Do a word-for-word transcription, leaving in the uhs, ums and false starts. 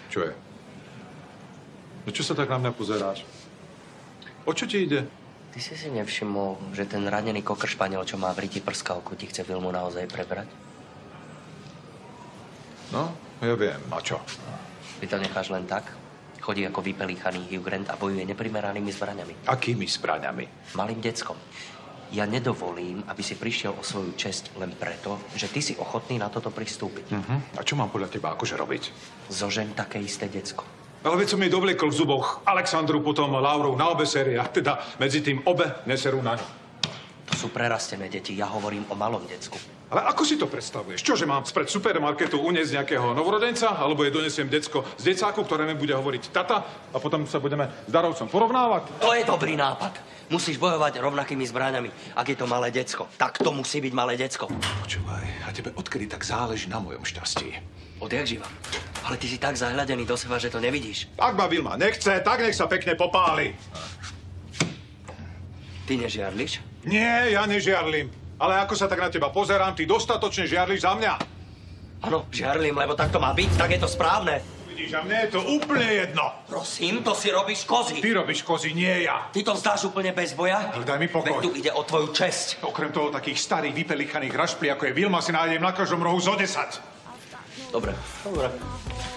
Čo je? No čo sa tak na mňa pozeráš? O čo ti ide? Ty si si nevšimol, že ten ranený kokr Španiel, čo má v riti prskalku, ti chce Vilmu naozaj prebrať? No, ja viem. A čo? Ty to necháš len tak? Chodí ako vypelíchaný Hugh Grant a bojuje neprimeranými zbraňami. Akými zbraňami? Malým deckom. Ja nedovolím, aby si prišiel o svoju česť len preto, že ty si ochotný na toto pristúpiť. Uh-huh. A čo mám podľa teba akože robiť? Zožeň také isté decko. Ale veď som jej dovliekol v zuboch Alexandru, potom Lauru na obe série. A teda medzi tým obe neserú na ňu. To sú prerastené deti. Ja hovorím o malom decku. Ale ako si to predstavuješ? Čože mám spred supermarketu uniesť nejakého novorodenca? Alebo je donesiem decko z decáku, ktoré mi bude hovoriť tata? A potom sa budeme s darovcom porovnávať? To je dobrý nápad. Musíš bojovať rovnakými zbraňami. Ak je to malé decko, tak to musí byť malé decko. Počúvaj, a tebe odkedy tak záleží na mojom šťastí? Odjak živa. Ale ty si tak zahľadený do seba, že to nevidíš. Ak ma Vilma nechce, tak nech sa pekne popáli. Ty nežiarliš? Nie, ja nežiarlim. Ale ako sa tak na teba pozerám, ty dostatočne žiarliš za mňa. Áno, žiarlim, lebo tak to má byť, tak je to správne. Vidíš, a mne je to úplne jedno. Prosím, to si robíš kozy. Ty robíš kozy, nie ja. Ty to vzdáš úplne bez boja? Ale daj mi pokoj. Veď tu ide o tvoju česť. Okrem toho takých starých vypelichaných rašplí, ako je Vilma, si nájdem na každom rohu zo desať. Dobre, dobre.